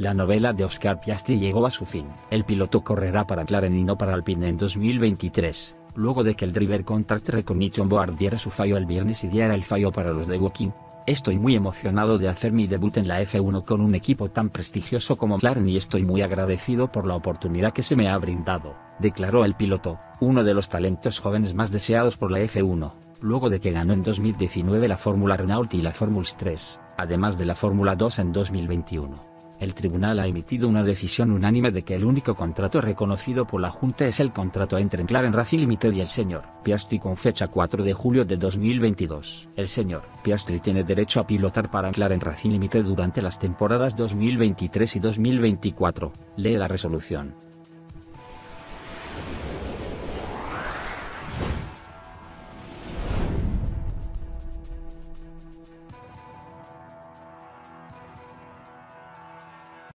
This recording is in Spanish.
La novela de Oscar Piastri llegó a su fin. El piloto correrá para McLaren y no para Alpine en 2023, luego de que el Driver Contract Recognition Board diera su fallo el viernes y diera el fallo para los de Woking. Estoy muy emocionado de hacer mi debut en la F1 con un equipo tan prestigioso como McLaren y estoy muy agradecido por la oportunidad que se me ha brindado, declaró el piloto, uno de los talentos jóvenes más deseados por la F1, luego de que ganó en 2019 la Fórmula Renault y la Fórmula 3, además de la Fórmula 2 en 2021. El tribunal ha emitido una decisión unánime de que el único contrato reconocido por la Junta es el contrato entre McLaren Racing Limited y el Sr. Piastri con fecha 4 de julio de 2022. El Sr. Piastri tiene derecho a pilotar para McLaren Racing Limited durante las temporadas 2023 y 2024, lee la resolución.